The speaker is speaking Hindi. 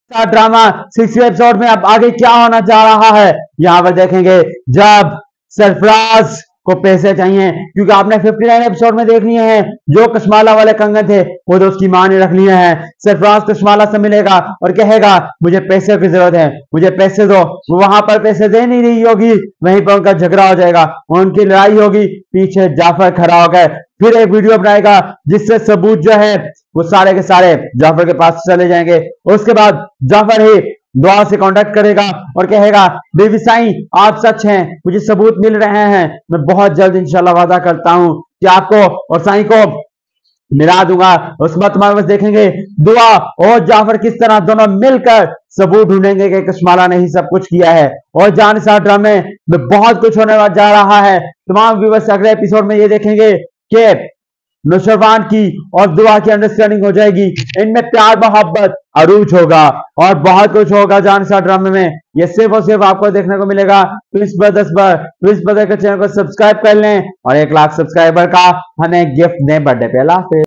ड्रामा 6वें एपिसोड में अब आगे क्या होना जा रहा है यहाँ पर देखेंगे। जब सरफराज को पैसे चाहिए, क्योंकि आपने 59 एपिसोड में देख लिए हैं, जो कशमाला वाले कंगन थे वो तो उसकी मां ने रख लिए हैं। सरफराज कशमाला से मिलेगा और कहेगा मुझे पैसे की जरूरत है, मुझे पैसे दो। वो वहां पर पैसे दे नहीं रही होगी, वहीं पर उनका झगड़ा हो जाएगा, उनकी लड़ाई होगी। पीछे जाफर खड़ा होकर फिर एक वीडियो बनाएगा जिससे सबूत जो है वो सारे के सारे जाफर के पास चले जाएंगे। उसके बाद जाफर ही दुआ से कांटेक्ट करेगा और कहेगा बेबी साईं आप सच हैं, मुझे सबूत मिल रहे हैं, मैं बहुत जल्द इंशाल्लाह वादा करता हूं कि आपको और साईं को मिला दूंगा। उसके बाद तुम्हारे पास देखेंगे दुआ और जाफर किस तरह दोनों मिलकर सबूत ढूंढेंगे कि कशमाला ने ही सब कुछ किया है। और जानिसार ड्रामे में बहुत कुछ होने जा रहा है। तमाम व्यूअर्स अगले एपिसोड में ये देखेंगे कि नुशरवान की और दुआ की अंडरस्टैंडिंग हो जाएगी, इनमें प्यार मोहब्बत अरूज होगा और बहुत कुछ होगा जानिसार ड्रामे में। ये सिर्फ और सिर्फ आपको देखने को मिलेगा ट्विस्ट ब्रदर्स पर। ट्विस्ट ब्रदर के चैनल को सब्सक्राइब कर लें और 1 लाख सब्सक्राइबर का हमें गिफ्ट दें बर्थडे पे।